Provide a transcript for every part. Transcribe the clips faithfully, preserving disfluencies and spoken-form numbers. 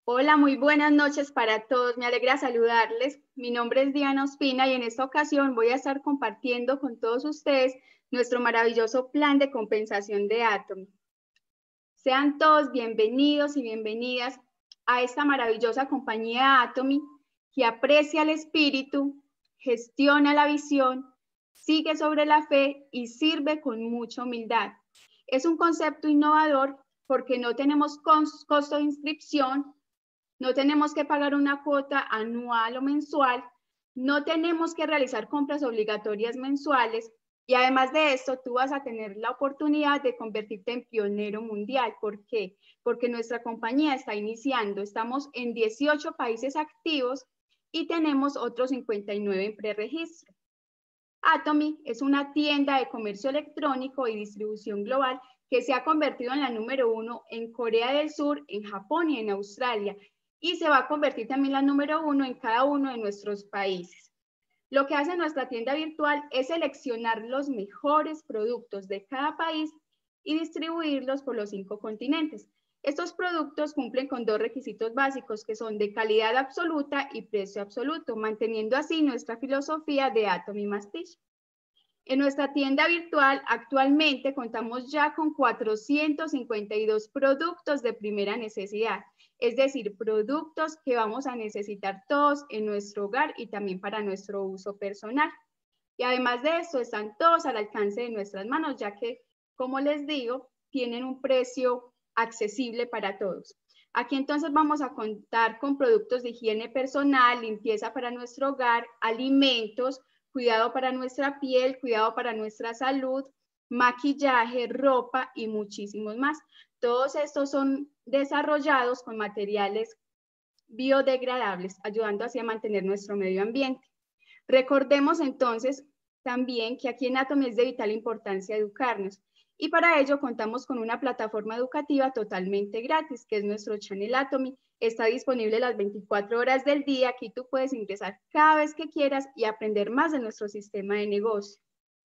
Hola, muy buenas noches para todos. Me alegra saludarles. Mi nombre es Diana Ospina y en esta ocasión voy a estar compartiendo con todos ustedes nuestro maravilloso plan de compensación de Atomy. Sean todos bienvenidos y bienvenidas a esta maravillosa compañía Atomy que aprecia el espíritu, gestiona la visión, sigue sobre la fe y sirve con mucha humildad. Es un concepto innovador porque no tenemos costo de inscripción, no tenemos que pagar una cuota anual o mensual, no tenemos que realizar compras obligatorias mensuales y además de esto tú vas a tener la oportunidad de convertirte en pionero mundial. ¿Por qué? Porque nuestra compañía está iniciando, estamos en dieciocho países activos y tenemos otros cincuenta y nueve en preregistro. Atomy es una tienda de comercio electrónico y distribución global que se ha convertido en la número uno en Corea del Sur, en Japón y en Australia, y se va a convertir también la número uno en cada uno de nuestros países. Lo que hace nuestra tienda virtual es seleccionar los mejores productos de cada país y distribuirlos por los cinco continentes. Estos productos cumplen con dos requisitos básicos que son de calidad absoluta y precio absoluto, manteniendo así nuestra filosofía de Atomy más Fish. En nuestra tienda virtual actualmente contamos ya con cuatrocientos cincuenta y dos productos de primera necesidad, es decir, productos que vamos a necesitar todos en nuestro hogar y también para nuestro uso personal. Y además de esto, están todos al alcance de nuestras manos, ya que, como les digo, tienen un precio accesible para todos. Aquí entonces vamos a contar con productos de higiene personal, limpieza para nuestro hogar, alimentos, cuidado para nuestra piel, cuidado para nuestra salud, maquillaje, ropa y muchísimos más. Todos estos son desarrollados con materiales biodegradables, ayudando así a mantener nuestro medio ambiente. Recordemos entonces también que aquí en Atomy es de vital importancia educarnos y para ello contamos con una plataforma educativa totalmente gratis, que es nuestro Channel Atomy. Está disponible las veinticuatro horas del día. Aquí tú puedes ingresar cada vez que quieras y aprender más de nuestro sistema de negocio.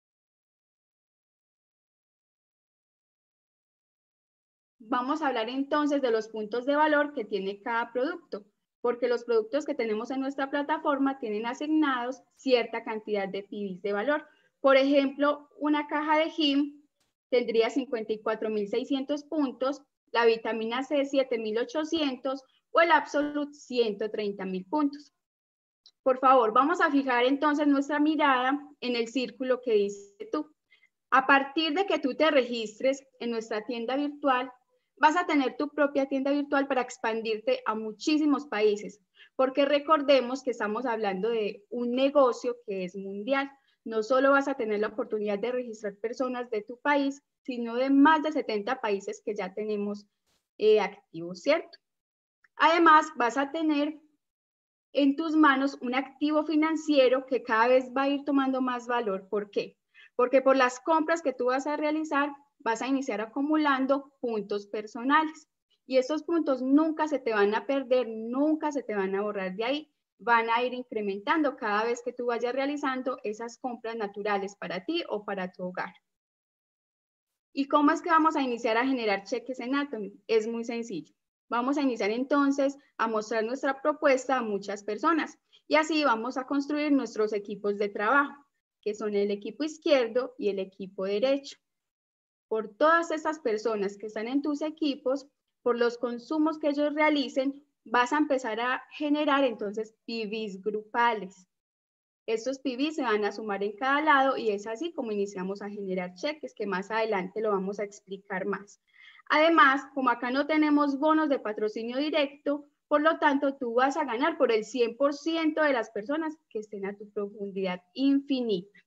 Vamos a hablar entonces de los puntos de valor que tiene cada producto, porque los productos que tenemos en nuestra plataforma tienen asignados cierta cantidad de P I Bs de valor. Por ejemplo, una caja de Jim tendría cincuenta y cuatro mil seiscientos puntos, la vitamina C siete mil ochocientos o el Absolute ciento treinta mil puntos. Por favor, vamos a fijar entonces nuestra mirada en el círculo que dice tú. A partir de que tú te registres en nuestra tienda virtual, vas a tener tu propia tienda virtual para expandirte a muchísimos países, porque recordemos que estamos hablando de un negocio que es mundial. No solo vas a tener la oportunidad de registrar personas de tu país, sino de más de setenta países que ya tenemos eh, activos, ¿cierto? Además, vas a tener en tus manos un activo financiero que cada vez va a ir tomando más valor. ¿Por qué? Porque por las compras que tú vas a realizar, vas a iniciar acumulando puntos personales. Y estos puntos nunca se te van a perder, nunca se te van a borrar de ahí. Van a ir incrementando cada vez que tú vayas realizando esas compras naturales para ti o para tu hogar. ¿Y cómo es que vamos a iniciar a generar cheques en Atomy? Es muy sencillo. Vamos a iniciar entonces a mostrar nuestra propuesta a muchas personas y así vamos a construir nuestros equipos de trabajo, que son el equipo izquierdo y el equipo derecho. Por todas estas personas que están en tus equipos, por los consumos que ellos realicen, vas a empezar a generar entonces P I Bs grupales. Estos P I Bs se van a sumar en cada lado y es así como iniciamos a generar cheques, que más adelante lo vamos a explicar más. Además, como acá no tenemos bonos de patrocinio directo, por lo tanto, tú vas a ganar por el cien por ciento de las personas que estén a tu profundidad infinita.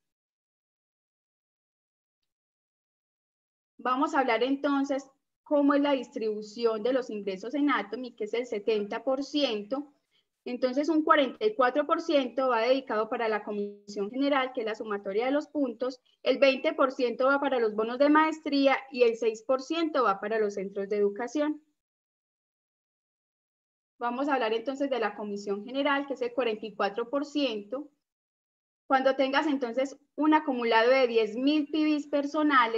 Vamos a hablar entonces cómo es la distribución de los ingresos en Atomy, que es el setenta por ciento. Entonces, un cuarenta y cuatro por ciento va dedicado para la comisión general, que es la sumatoria de los puntos, el veinte por ciento va para los bonos de maestría y el seis por ciento va para los centros de educación. Vamos a hablar entonces de la comisión general, que es el cuarenta y cuatro por ciento. Cuando tengas entonces un acumulado de diez mil P I Bs personales,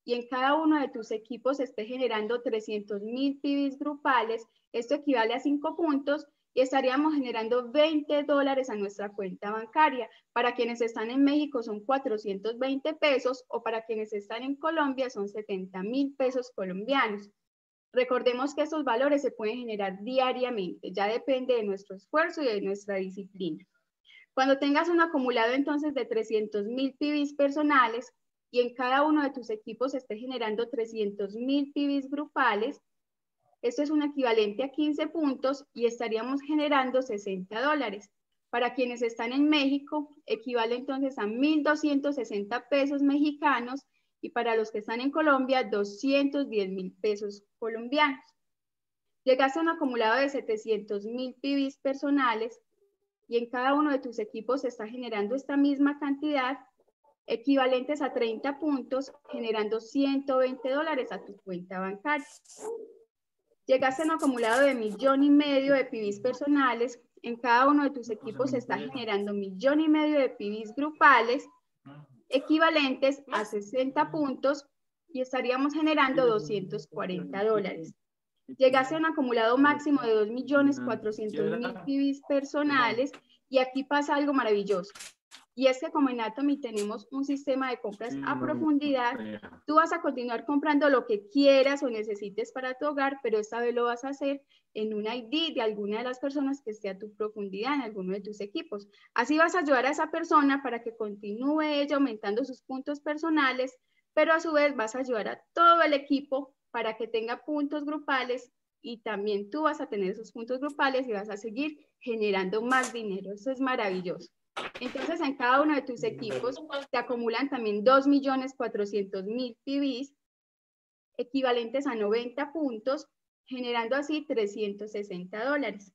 y en cada uno de tus equipos esté generando trescientos mil P Bs grupales, esto equivale a cinco puntos y estaríamos generando veinte dólares a nuestra cuenta bancaria. Para quienes están en México son cuatrocientos veinte pesos o para quienes están en Colombia son setenta mil pesos colombianos. Recordemos que estos valores se pueden generar diariamente, ya depende de nuestro esfuerzo y de nuestra disciplina. Cuando tengas un acumulado entonces de trescientos mil P Bs personales y en cada uno de tus equipos esté generando trescientos mil P Bs grupales, esto es un equivalente a quince puntos y estaríamos generando sesenta dólares. Para quienes están en México, equivale entonces a mil doscientos sesenta pesos mexicanos y para los que están en Colombia, doscientos diez mil pesos colombianos. Llegaste a un acumulado de setecientos mil P Bs personales y en cada uno de tus equipos se está generando esta misma cantidad, equivalentes a treinta puntos, generando ciento veinte dólares a tu cuenta bancaria. Llegaste a un acumulado de millón y medio de P Bs personales, en cada uno de tus equipos se está generando millón y medio de P Bs grupales, equivalentes a sesenta puntos y estaríamos generando doscientos cuarenta dólares. Llegaste a un acumulado máximo de dos millones cuatrocientos mil P Bs personales y aquí pasa algo maravilloso. Y es que como en Atomy tenemos un sistema de compras a profundidad, tú vas a continuar comprando lo que quieras o necesites para tu hogar, pero esta vez lo vas a hacer en un I D de alguna de las personas que esté a tu profundidad en alguno de tus equipos. Así vas a ayudar a esa persona para que continúe ella aumentando sus puntos personales, pero a su vez vas a ayudar a todo el equipo para que tenga puntos grupales y también tú vas a tener esos puntos grupales y vas a seguir generando más dinero. Eso es maravilloso. Entonces, en cada uno de tus equipos te acumulan también dos millones cuatrocientos mil P Bs, equivalentes a noventa puntos, generando así trescientos sesenta dólares.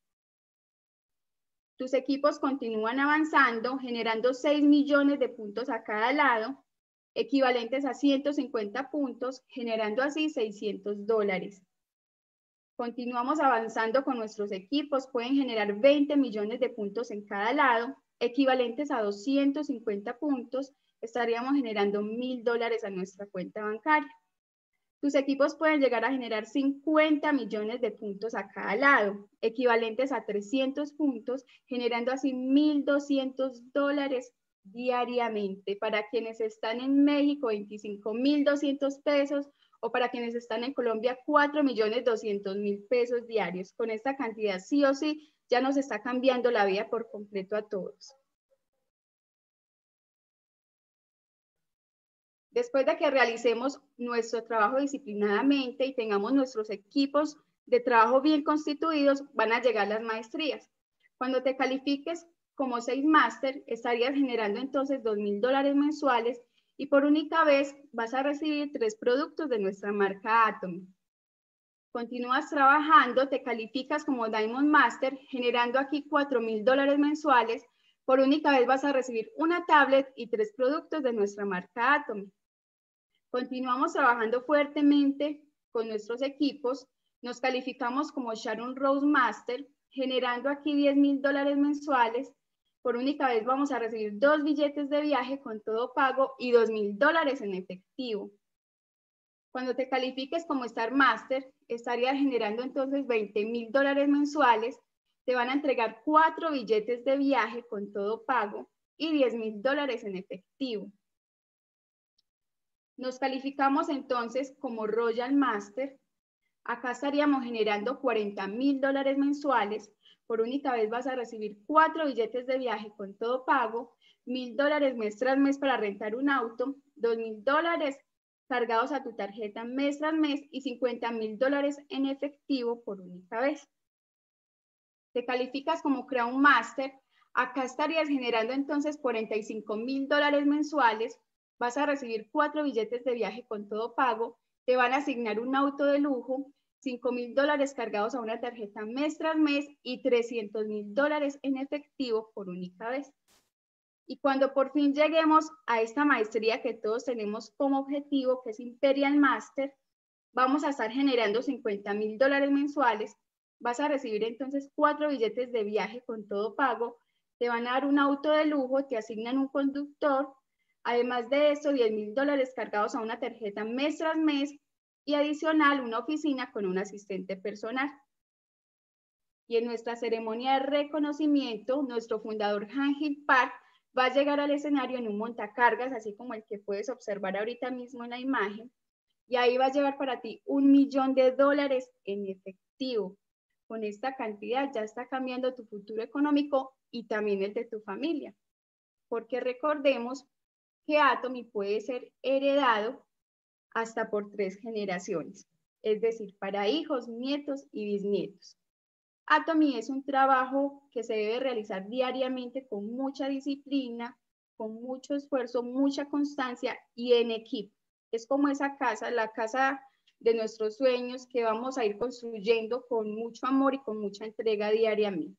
Tus equipos continúan avanzando, generando seis millones de puntos a cada lado, equivalentes a ciento cincuenta puntos, generando así seiscientos dólares. Continuamos avanzando con nuestros equipos, pueden generar veinte millones de puntos en cada lado, equivalentes a doscientos cincuenta puntos, estaríamos generando mil dólares a nuestra cuenta bancaria. Tus equipos pueden llegar a generar cincuenta millones de puntos a cada lado, equivalentes a trescientos puntos, generando así mil doscientos dólares diariamente. Para quienes están en México, veinticinco mil doscientos pesos, o para quienes están en Colombia, cuatro millones doscientos mil pesos diarios. Con esta cantidad sí o sí ya nos está cambiando la vida por completo a todos. Después de que realicemos nuestro trabajo disciplinadamente y tengamos nuestros equipos de trabajo bien constituidos, van a llegar las maestrías. Cuando te califiques como seis máster, estarías generando entonces dos mil dólares mensuales y por única vez vas a recibir tres productos de nuestra marca Atomy. Continúas trabajando, te calificas como Diamond Master, generando aquí cuatro mil dólares mensuales. Por única vez vas a recibir una tablet y tres productos de nuestra marca Atomy. Continuamos trabajando fuertemente con nuestros equipos. Nos calificamos como Sharon Rose Master, generando aquí diez mil dólares mensuales. Por única vez vamos a recibir dos billetes de viaje con todo pago y dos mil dólares en efectivo. Cuando te califiques como Star Master, estarías generando entonces veinte mil dólares mensuales. Te van a entregar cuatro billetes de viaje con todo pago y diez mil dólares en efectivo. Nos calificamos entonces como Royal Master. Acá estaríamos generando cuarenta mil dólares mensuales. Por única vez vas a recibir cuatro billetes de viaje con todo pago, mil dólares mes tras mes para rentar un auto, dos mil dólares cargados a tu tarjeta mes tras mes y cincuenta mil dólares en efectivo por única vez. Te calificas como Crown Master. Acá estarías generando entonces cuarenta y cinco mil dólares mensuales. Vas a recibir cuatro billetes de viaje con todo pago. Te van a asignar un auto de lujo, cinco mil dólares cargados a una tarjeta mes tras mes y trescientos mil dólares en efectivo por única vez. Y cuando por fin lleguemos a esta maestría que todos tenemos como objetivo, que es Imperial Master, vamos a estar generando cincuenta mil dólares mensuales. Vas a recibir entonces cuatro billetes de viaje con todo pago. Te van a dar un auto de lujo, te asignan un conductor. Además de esto, diez mil dólares cargados a una tarjeta mes tras mes y adicional una oficina con un asistente personal. Y en nuestra ceremonia de reconocimiento, nuestro fundador Ángel Park va a llegar al escenario en un montacargas, así como el que puedes observar ahorita mismo en la imagen, y ahí va a llevar para ti un millón de dólares en efectivo. Con esta cantidad ya está cambiando tu futuro económico y también el de tu familia, porque recordemos que Atomy puede ser heredado hasta por tres generaciones, es decir, para hijos, nietos y bisnietos. Atomy es un trabajo que se debe realizar diariamente con mucha disciplina, con mucho esfuerzo, mucha constancia y en equipo. Es como esa casa, la casa de nuestros sueños que vamos a ir construyendo con mucho amor y con mucha entrega diariamente.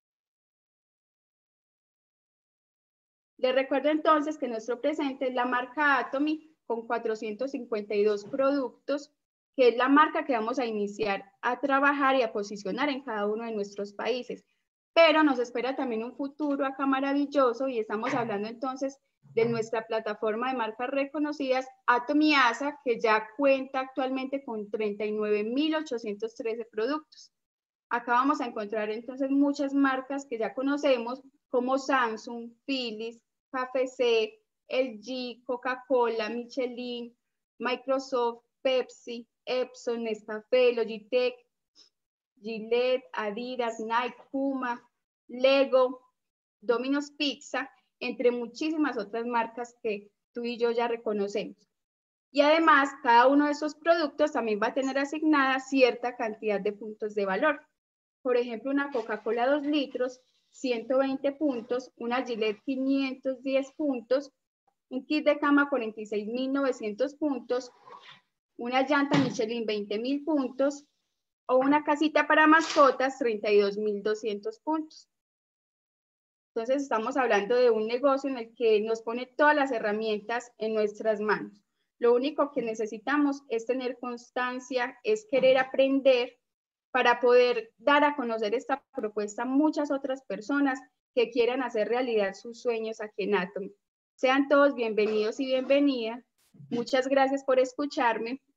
Les recuerdo entonces que nuestro presente es la marca Atomy con cuatrocientos cincuenta y dos productos, que es la marca que vamos a iniciar a trabajar y a posicionar en cada uno de nuestros países. Pero nos espera también un futuro acá maravilloso y estamos hablando entonces de nuestra plataforma de marcas reconocidas, Atomy A S A, que ya cuenta actualmente con treinta y nueve mil ochocientos trece productos. Acá vamos a encontrar entonces muchas marcas que ya conocemos, como Samsung, Philips, K F C, L G, Coca-Cola, Michelin, Microsoft, Pepsi, Epson, Nescafé, Logitech, Gillette, Adidas, Nike, Puma, Lego, Domino's Pizza, entre muchísimas otras marcas que tú y yo ya reconocemos. Y además, cada uno de esos productos también va a tener asignada cierta cantidad de puntos de valor. Por ejemplo, una Coca-Cola dos litros, ciento veinte puntos, una Gillette quinientos diez puntos, un kit de cama cuarenta y seis mil novecientos puntos, una llanta Michelin veinte mil puntos o una casita para mascotas treinta y dos mil doscientos puntos. Entonces estamos hablando de un negocio en el que nos pone todas las herramientas en nuestras manos. Lo único que necesitamos es tener constancia, es querer aprender para poder dar a conocer esta propuesta a muchas otras personas que quieran hacer realidad sus sueños aquí en Atomy. Sean todos bienvenidos y bienvenidas. Muchas gracias por escucharme